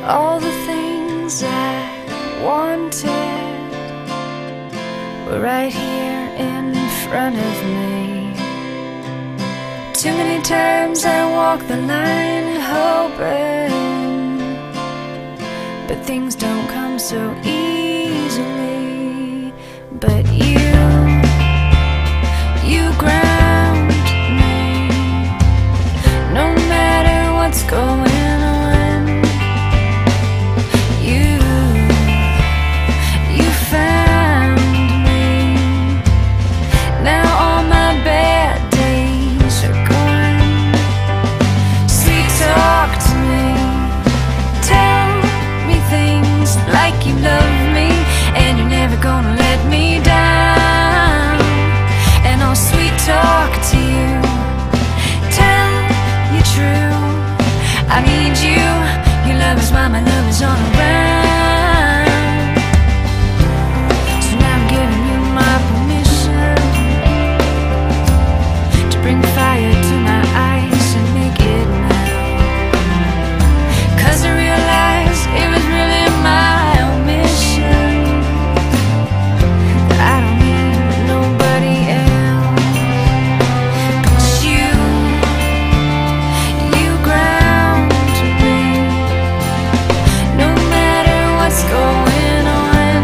All the things I wanted were right here in front of me. Too many times I walked the line hoping, but things don't come so easily. But you ground me, no matter what's going on. You found me. Now all my bad days are gone. Sweet, talk to me, tell me things like you love me, and you're never gonna let me down. And I'll sweet talk to you, tell you true. I need you, your love is why my love is all around. So now I'm giving you my permission to bring fire to my eyes and make it now. 'Cause I realized it was really my own mission, that I don't need nobody else. 'Cause you ground me, no matter what's going on.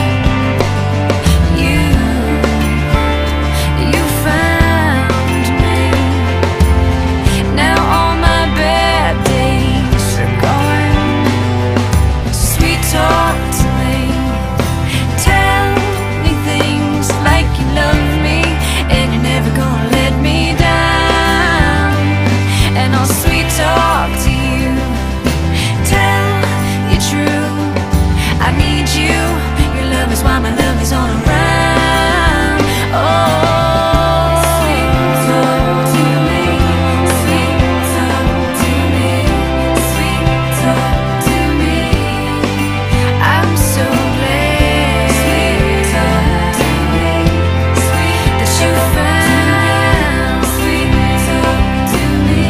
You found me. Now all my bad days are gone. Sweet, talk to me, tell me things like you love me, and you're never gonna let me down. And I'll sweet talk to you, tell you true. I need you, your love is why my love is all around. Oh, sweet talk to me, sweet talk to me, sweet talk to me. I'm so glad, sweet talk to me, that you found, sweet talk to me.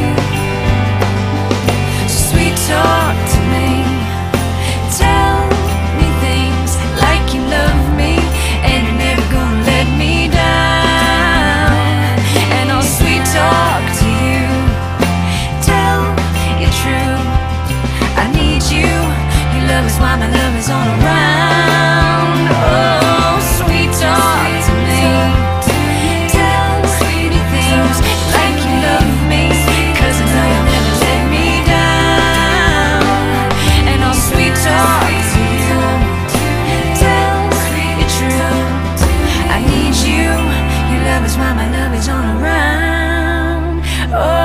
Sweet talk to me, tell me things like you love me, and you're never gonna let me down. And I'll sweet talk to you, tell you true. I need you, your love is why my love is all around. Oh, sweet talk to me, tell me things like you love me, 'cause I know you'll never let me down. And I'll sweet talk to you, tell you true. I need you, your love is why my love is all around. Oh,